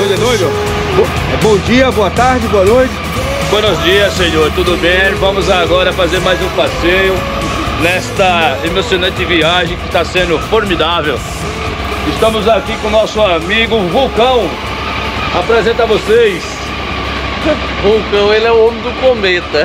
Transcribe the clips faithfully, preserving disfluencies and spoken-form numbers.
Tudo é doido? Bom dia, boa tarde, boa noite. Buenos dias, senhor, tudo bem? Vamos agora fazer mais um passeio nesta emocionante viagem que está sendo formidável. Estamos aqui com o nosso amigo Vulcão. Apresenta a vocês. Vulcão, ele é o homem do cometa.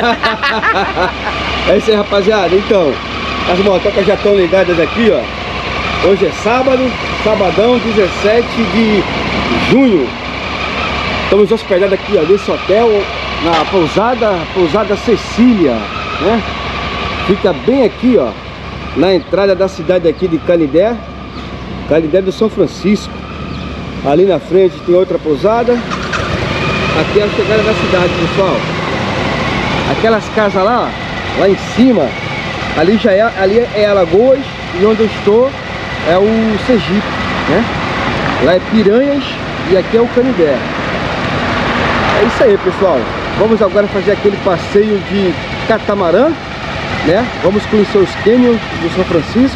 É isso aí, rapaziada. Então, as motocas já estão ligadas aqui, ó. Hoje é sábado, sabadão, dezessete de junho. Estamos hospedados aqui, ó, nesse hotel, na pousada, pousada Cecília, né? Fica bem aqui, ó, na entrada da cidade aqui de Canidé, Canidé do São Francisco. Ali na frente tem outra pousada. Aqui é a chegada da cidade, pessoal. Aquelas casas lá, ó, lá em cima, ali já é, ali é Alagoas, e onde eu estou é o Sergipe, né? Lá é Piranhas e aqui é o Canidé. É isso aí, pessoal. Vamos agora fazer aquele passeio de catamarã, né? Vamos conhecer os cânions do São Francisco.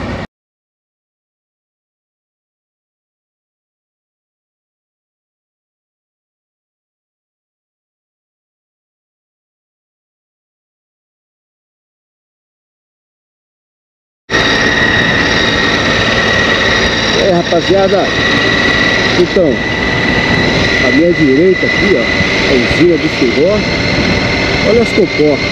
É, rapaziada, então, à minha direita aqui, ó, a usina do Chegó. Olha as comportas.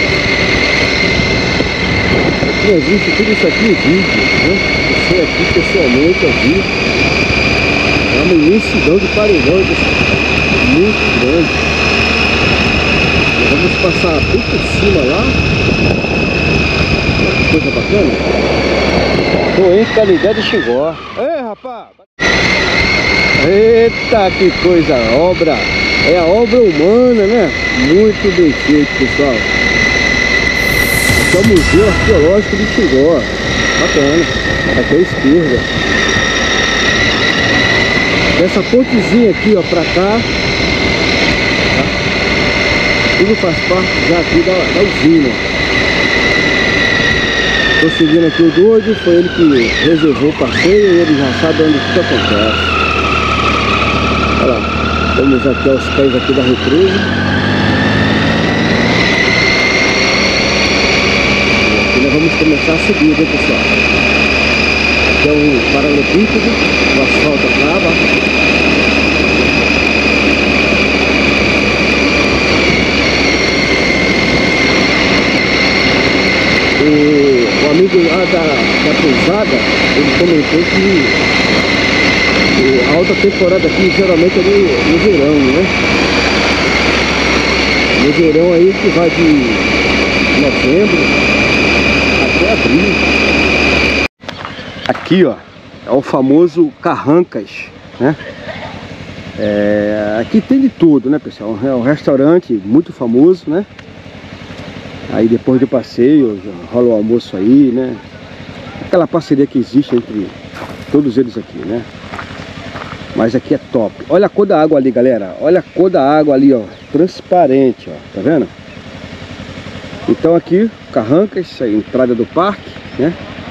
Eu transmito tudo isso aqui em vídeo, né? Você aqui pessoalmente ao vivo. É uma imensidão de paredão, muito grande. Nós vamos passar bem por cima lá. Olha que coisa bacana. Tô em Canidé do Chegó. Ei, rapaz! Eita, que coisa! Obra! É a obra humana, né? Muito bem feito, pessoal. Esse é o Museu Arqueológico de Chegó. Bacana. Aqui à esquerda. Essa pontezinha aqui, ó, pra cá, tá? Tudo faz parte já aqui da, da usina. Tô seguindo aqui o doido, foi ele que reservou o passeio e ele já sabe onde tudo acontece. Olha lá. Vamos aqui aos pés aqui da represa. E aqui nós vamos começar a subir, né, pessoal? Aqui é um paralelepípedo, o asfalto acaba. O, o amigo lá da, da pousada, ele comentou que a alta temporada aqui geralmente é no, no verão, né? No verão aí que vai de novembro até abril. Aqui, ó, é o famoso Carrancas, né? É, aqui tem de tudo, né, pessoal? É um restaurante muito famoso, né? Aí depois do passeio rola o almoço aí, né? Aquela parceria que existe entre todos eles aqui, né? Mas aqui é top. Olha a cor da água ali, galera. Olha a cor da água ali, ó. Transparente, ó. Tá vendo? Então aqui, Carrancas, a entrada do parque, né?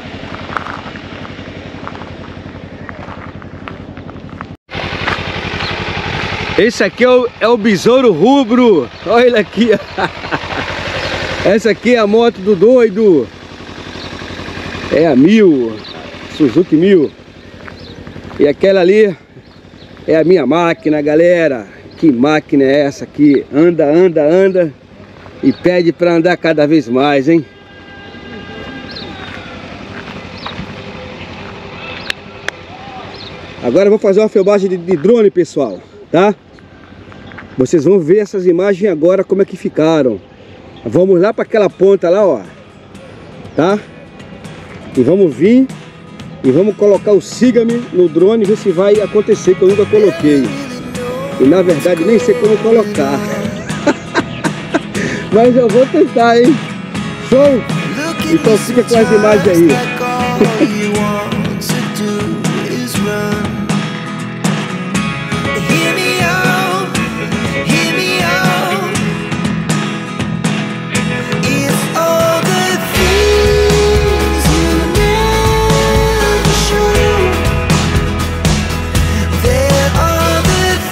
Esse aqui é o, é o besouro rubro. Olha ele aqui. Essa aqui é a moto do doido. É a Mil. Suzuki Mil. E aquela ali é a minha máquina, galera. Que máquina é essa aqui? Anda, anda, anda e pede para andar cada vez mais, hein? Agora eu vou fazer uma filmagem de, de drone, pessoal, tá? Vocês vão ver essas imagens agora como é que ficaram. Vamos lá para aquela ponta lá, ó. Tá? E vamos vir e vamos colocar o siga-me no drone e ver se vai acontecer, que eu nunca coloquei. E na verdade nem sei como colocar. Mas eu vou tentar, hein? Show? Então fica com as imagens aí. There are the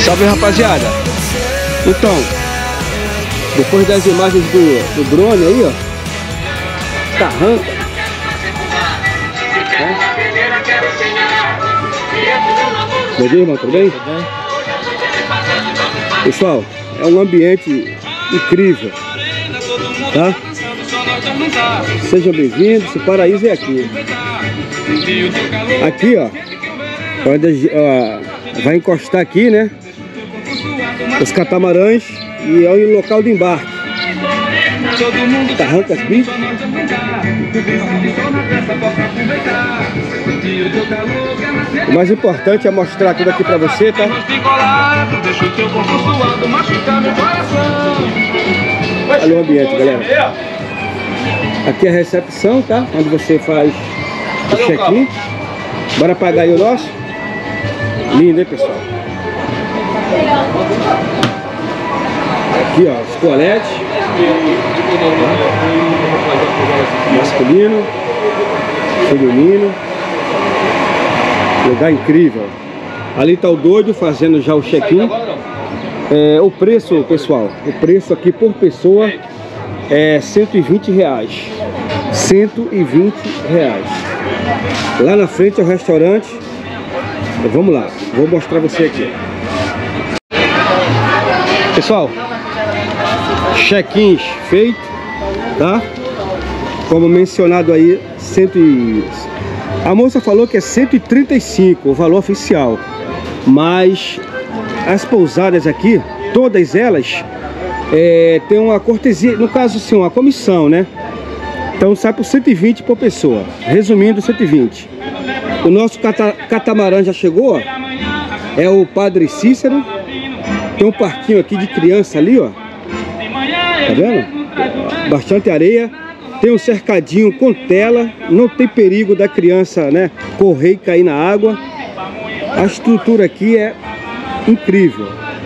Salve, rapaziada. Então, depois das imagens do, do drone aí, ó, Carranca. Bom dia, irmão, tudo bem? Tudo bem. Pessoal, é um ambiente incrível, tá? Sejam bem-vindos, o paraíso é aqui. Aqui, ó, pode, ó, vai encostar aqui, né? Os catamarãs e é o local de embarque. Carrancas Beach. O mais importante é mostrar tudo aqui pra você, tá? Olha o ambiente, galera. Aqui é a recepção, tá? Onde você faz o check-in. Bora pagar aí o nosso. Lindo, hein, pessoal? Aqui, ó, os toaletes. Masculino, feminino. Lugar incrível. Ali tá o doido fazendo já o check-in. É, o preço, pessoal, o preço aqui por pessoa é cento e vinte reais. cento e vinte reais. Lá na frente é o restaurante. Vamos lá, vou mostrar você aqui. Pessoal, check-ins feito, tá? Como mencionado aí, cento e... a moça falou que é cento e trinta e cinco o valor oficial, mas as pousadas aqui, todas elas, é, tem uma cortesia, no caso sim, uma comissão, né? Então sai por cento e vinte por pessoa. Resumindo, cento e vinte. O nosso cata catamarã já chegou, ó. É o Padre Cícero. Tem um parquinho aqui de criança ali, ó. Tá vendo? Bastante areia. Tem um cercadinho com tela. Não tem perigo da criança, né, correr e cair na água. A estrutura aqui é incrível.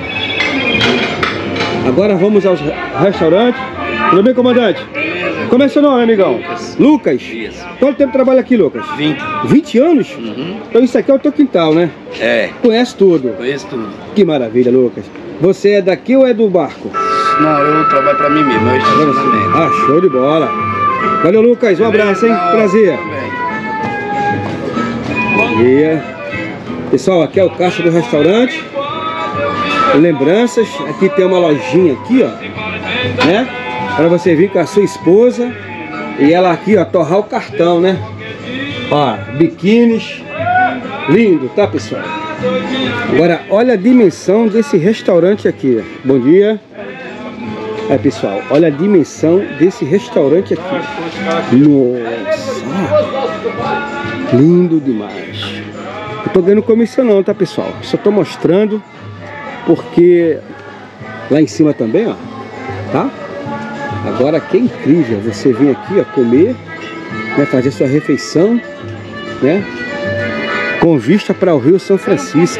Agora vamos ao restaurante. Tudo bem, comandante? Como é seu nome, amigão? Lucas. Lucas? Isso. Quanto tempo trabalha aqui, Lucas? vinte. vinte anos? Uhum. Então isso aqui é o teu quintal, né? É. Conhece tudo? Conheço tudo. Que maravilha, Lucas. Você é daqui ou é do barco? Não, eu trabalho pra mim mesmo, eu estacionamento. Ah, show de bola. Valeu, Lucas. Um abraço, hein? Prazer. Bom dia. Pessoal, aqui é o caixa do restaurante. Lembranças. Aqui tem uma lojinha aqui, ó, né? Para você vir com a sua esposa e ela aqui, ó, torrar o cartão, né? Ó, biquínis. Lindo, tá, pessoal? Agora, olha a dimensão desse restaurante aqui. Bom dia. É, pessoal, olha a dimensão desse restaurante aqui. Nossa! Lindo demais. Não tô ganhando comissão não, tá, pessoal? Só tô mostrando porque lá em cima também, ó, tá? Agora que é incrível você vir aqui, ó, comer, né, fazer sua refeição, né, com vista para o Rio São Francisco.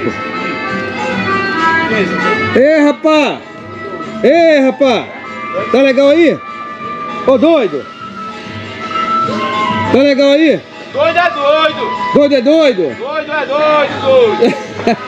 Ei, rapá! Ei, rapá! Tá legal aí? Ô, doido! Tá legal aí? Doido é doido! Doido é doido? Doido é doido, doido!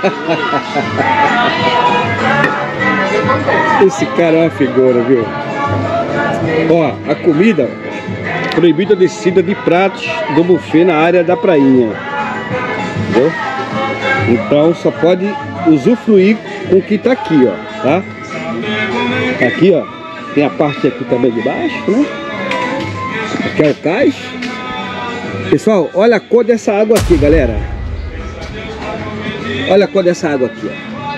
Esse cara é uma figura, viu? Ó, a comida proibida a descida de pratos do buffet na área da prainha. Entendeu? Então só pode usufruir com o que tá aqui, ó, tá? Aqui, ó, tem a parte aqui também de baixo, né? Aqui é o cais. Pessoal, olha a cor dessa água aqui, galera. Olha a cor dessa água aqui,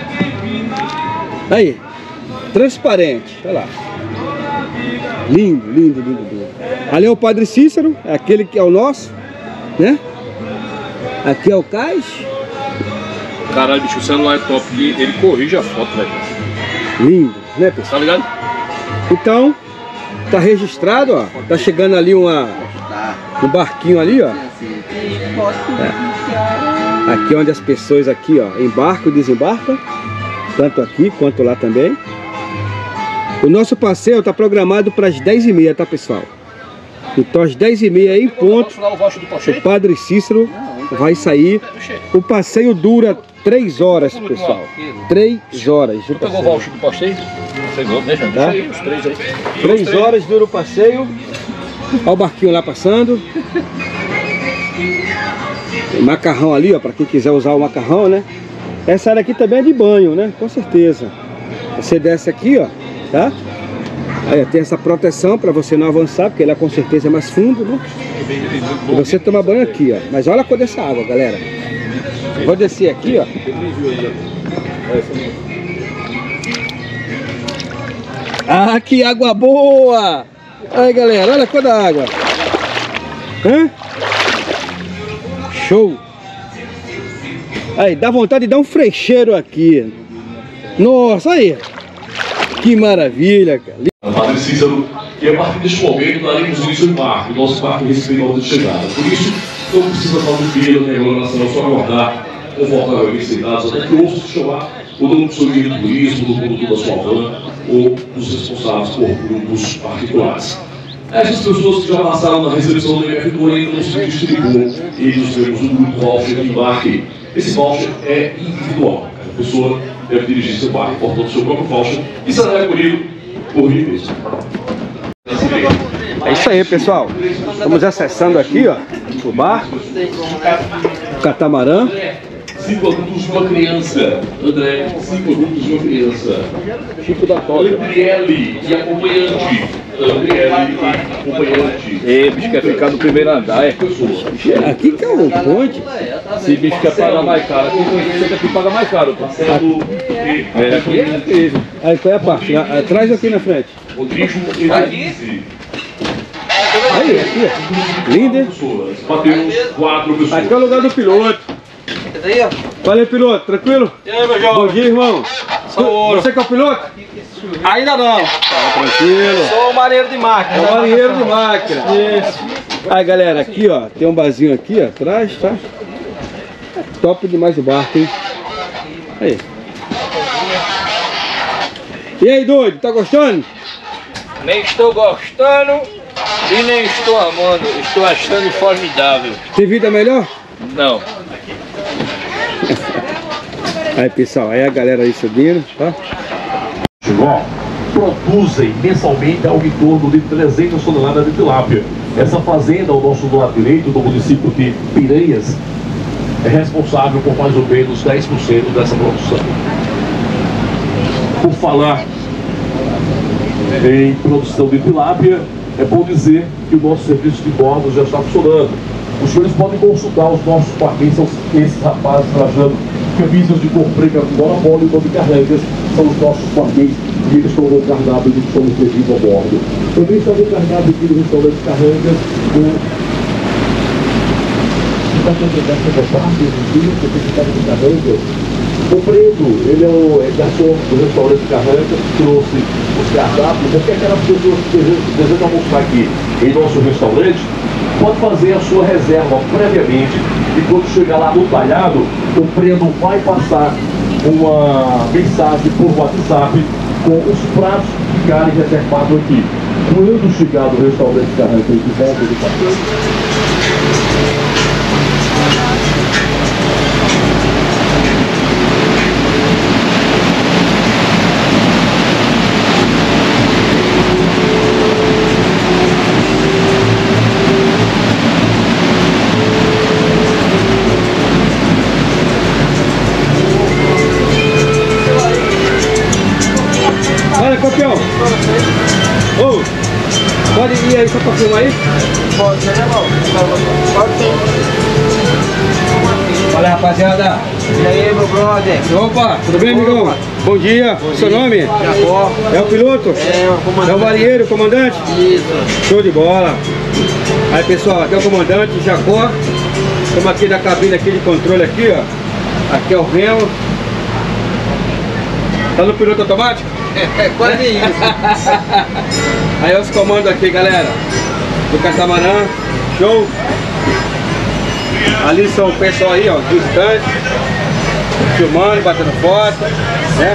ó. Aí, transparente, olha lá. Lindo, lindo, lindo, lindo. Ali é o Padre Cícero, é aquele que é o nosso, né? Aqui é o cais. Caralho, bicho, o celular é top, ele corrige a foto, velho. Lindo, né, pessoal? Tá ligado? Então, tá registrado, ó. Tá chegando ali uma, um barquinho ali, ó. É. Aqui onde as pessoas aqui, ó, embarcam e desembarcam. Tanto aqui quanto lá também. O nosso passeio tá programado para as dez e meia, tá, pessoal? Então às dez e meia em ponto, o Padre Cícero vai sair. O passeio dura três horas, pessoal. Três horas. Você pegou o voucher do passeio? Pegou, deixa, deixa Tá? aí, os três aí. Três horas dura o passeio. Olha o barquinho lá passando. Tem macarrão ali, ó, para quem quiser usar o macarrão, né? Essa área aqui também é de banho, né? Com certeza. Você desce aqui, ó, tá? Aí ó, tem essa proteção para você não avançar, porque ela com certeza é mais fundo, né? E você toma banho aqui, ó. Mas olha a cor dessa água, galera. Eu vou descer aqui, ó. Ah, que água boa! Aí, galera, olha a cor da água. Hã? Show! Aí, dá vontade de dar um frecheiro aqui. Nossa, aí! Que maravilha, cara! Padre Cícero, e a partir deste momento daremos início ao embarque. Nosso barco recebeu a ordem de chegada. Por isso, não precisa falar do dia da regulação, só aguardar confortavelmente sentados até que ouça se chamar o dono do seu guia de turismo, do condutor da sua van ou dos responsáveis por grupos particulares. Essas pessoas que já passaram na recepção do M F Tour ainda não se distribuem e nos vemos um grupo voucher de embarque. Esse voucher é individual. A pessoa deve dirigir seu barco portando seu próprio voucher e será recolhido por mim mesmo. É isso aí, pessoal. Estamos acessando aqui, ó, o barco, o catamarã. Cinco adultos de uma criança. André, cinco adultos de uma criança. Chico da Toca. Gabriele e acompanhante. Gabriele e acompanhante. Ei, bicho quer ficar no primeiro andar, é? Aqui que é o ponte. Se bicho quer pagar mais caro, aqui você aqui paga mais caro. Pô. É, aqui é mesmo. Aí, qual é a parte? Atrás ou aqui na frente? Rodrigo e Aí, aqui, ó. Líder. pessoas. Batemos quatro pessoas. Aqui é o lugar do piloto. Valeu, piloto, tranquilo? E aí, meu jovem? Bom dia, irmão. Sou... Você que é o piloto? Ainda não. Tá tranquilo. Sou marinheiro de máquina. É o marinheiro de máquina. Isso. Aí, galera, aqui, ó, tem um barzinho aqui, ó, atrás, tá? Top demais o barco, hein? Aí. E aí, doido, tá gostando? Nem estou gostando e nem estou amando. Estou achando formidável. Tem vida melhor? Não. Aí, pessoal, aí a galera aí subindo, tá? Ó, produzem mensalmente algo em torno de trezentas toneladas de tilápia. Essa fazenda, ao nosso lado direito, do município de Piranhas, é responsável por mais ou menos dez por cento dessa produção. Por falar em produção de tilápia, é bom dizer que o nosso serviço de bordo já está funcionando. Os senhores podem consultar os nossos parqueiros, são esses rapazes trajando camisas de cor preta com bola mole e nome carregas, são os nossos parqueiros e eles estão no cardápio de que estão servindo a bordo. Também está no cardápio aqui do restaurante Carregas, o... Está tendo essa parte, o certificado de Carregas. O Preto, ele é o é garçom do restaurante Carregas, trouxe os cardápios, porque aquelas pessoas que desejam, desejam almoçar aqui em nosso restaurante, pode fazer a sua reserva previamente e quando chegar lá no talhado, o Breno vai passar uma mensagem por WhatsApp com os pratos que ficarem reservados aqui. Quando chegar no restaurante Carregas de volta do passeio, campeão! Ô, oh, pode ir aí só pra filmar aí? Pode, né, irmão? Pode sim. Olha, rapaziada! E aí, meu brother? Opa, tudo bem, amigão? Bom dia, Bom seu dia. Nome? Jacó. É o piloto? É, o comandante. É o marinheiro, o comandante? Isso. Show de bola! Aí, pessoal, aqui é o comandante, Jacó. Estamos aqui na cabine aqui de controle aqui, ó. Aqui é o remo. Tá no piloto automático? É, quase isso. Aí os comandos aqui, galera, do catamarã, show. Ali são o pessoal aí, ó, do estande, filmando, batendo foto, né?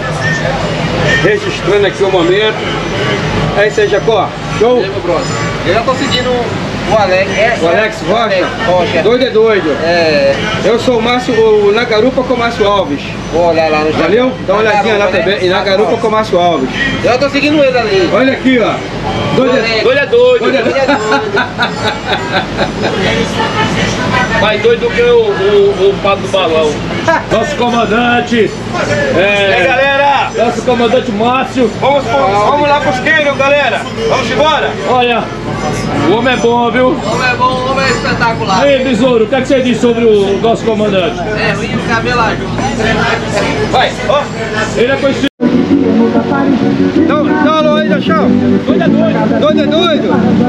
Registrando aqui o momento. É isso aí, Jacó, show. E aí, meu brother? Eu já tô seguindo O Alex, é? O Alex Rocha? Alex Rocha. Doido é doido. É. Eu sou o Márcio, o na garupa com o Márcio Alves. Vou olhar lá no jornal. Valeu? Dá uma olhadinha lá Garupa, também. né? E na garupa com o Márcio Alves. Eu tô seguindo ele ali. Olha aqui, ó. Doido é Doido é doido. doido. É Ele é doido. Mais doido do que o, o, o pato do balão. Nosso comandante. É, E aí, galera? Nosso comandante Márcio. Vamos, vamos lá pros cânions, galera. Vamos embora? Olha, o homem é bom, viu? O homem é bom, o homem é espetacular. Aí, besouro, o que, é que você diz sobre o nosso comandante? É ruim o cabelo aí. Vai, ó. Ele é conhecido. Dá, dá um alô aí, Jachão. Doido é doido. Doido é doido.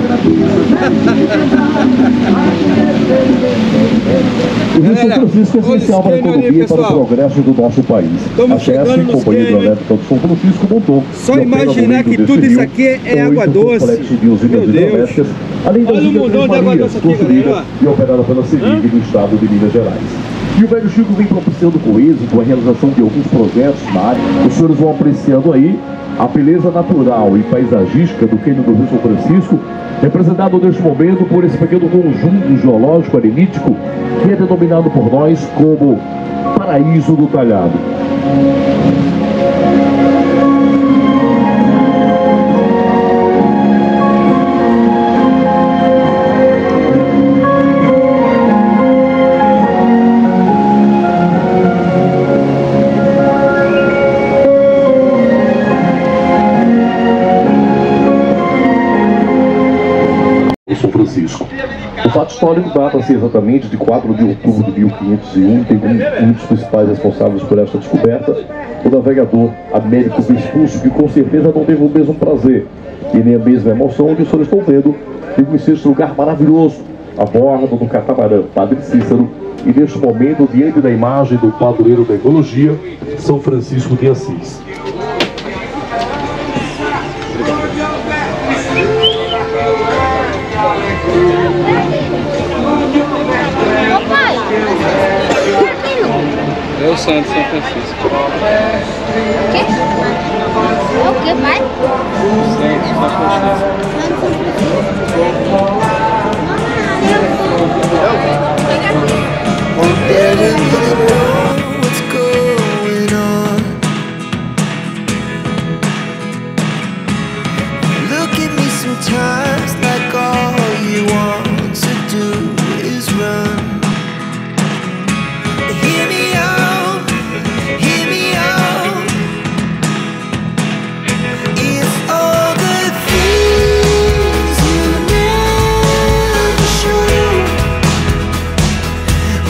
O Rio São Francisco é olha essencial esse para a cânion ali, economia e para o pessoal. progresso do nosso país. Estamos A chegando C E S, nos Companhia cânions. Hidrelétrica do São Francisco, montou. Só e opera no imaginar meio que desse tudo isso rio aqui é oito água doce. complexos de usinas Meu Deus. hidrelétricas, além das Olha o usinas mundão de Três água Marias, doce aqui, construída galera, e operada pela CEMIG do estado de Minas Gerais. E o Velho Chico vem propiciando com êxito a realização de alguns projetos na área. Os senhores vão apreciando aí a beleza natural e paisagística do cânion do Rio São Francisco, representado neste momento por esse pequeno conjunto geológico arenítico que é denominado por nós como Paraíso do Talhado. São Francisco. O fato histórico data-se exatamente de quatro de outubro de mil quinhentos e um, tem um dos principais responsáveis por esta descoberta, o navegador Américo Vespuccio, que com certeza não teve o mesmo prazer e nem a mesma emoção que os senhores estão vendo de conhecer esse lugar maravilhoso, a bordo do catamarã Padre Cícero, e neste momento, diante da imagem do padroeiro da ecologia, São Francisco de Assis. Ô pai, É o santo São Francisco. o quê? É o quê, pai? Santo São Francisco. What's going on? Look at me sometimes like all you want to do is run. Hear me out, hear me out. It's all the things you never show.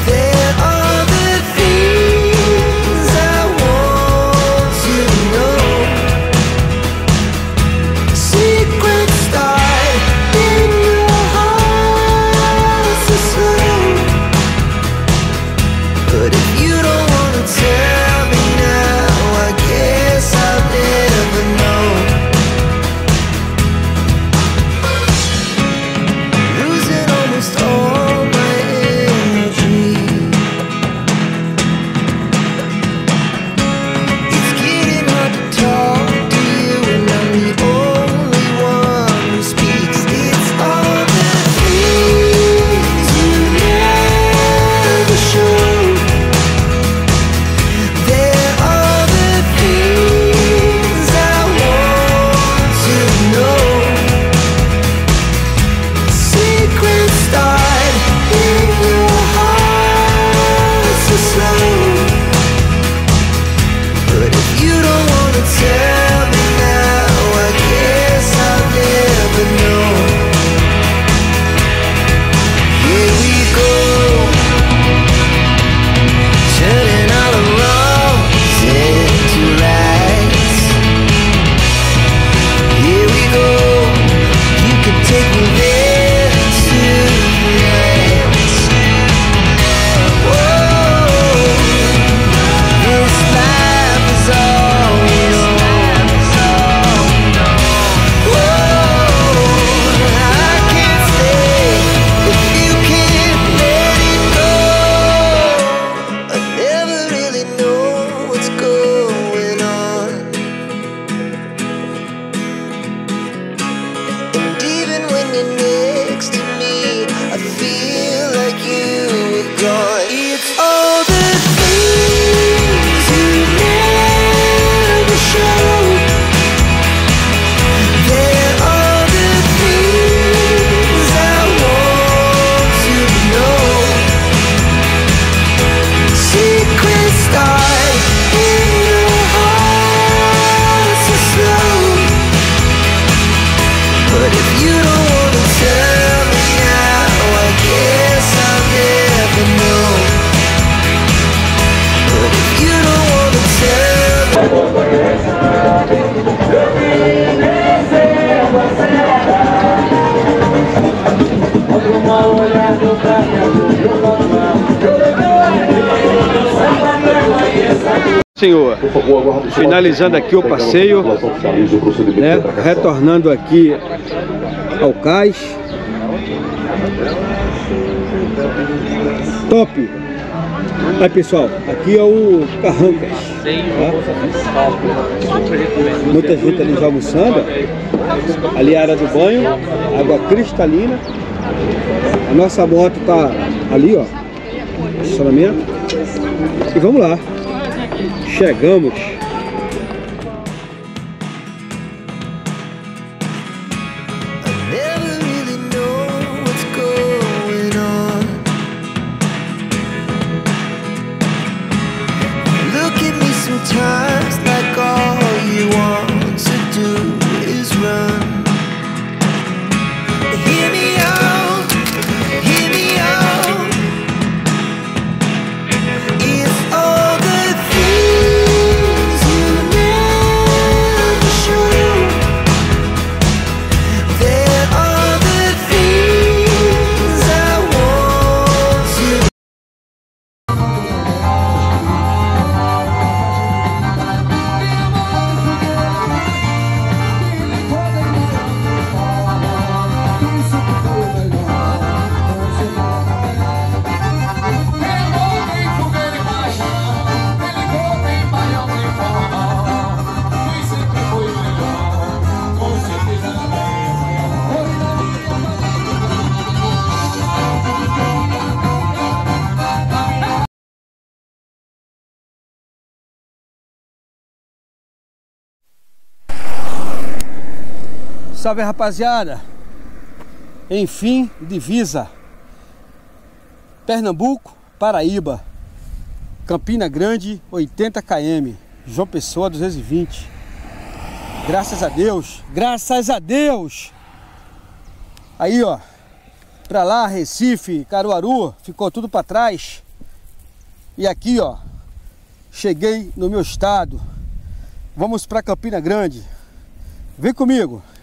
Senhor, finalizando aqui o passeio, né, retornando aqui ao cais. Top! Aí pessoal, aqui é o Carrancas, tá? Muita gente ali já almoçando. Ali é a área do banho, água cristalina. A nossa moto tá ali, ó, estacionamento. E vamos lá. Chegamos. Sometimes like all you want to do is run. Hear me out, hear me out. If all the things you never show, there are the things I want you. Salve rapaziada, enfim, divisa Pernambuco, Paraíba, Campina Grande, oitenta quilômetros, João Pessoa duzentos e vinte. Graças a Deus, graças a Deus. Aí ó, pra lá Recife, Caruaru, ficou tudo pra trás. E aqui ó, cheguei no meu estado. Vamos pra Campina Grande. Vem comigo.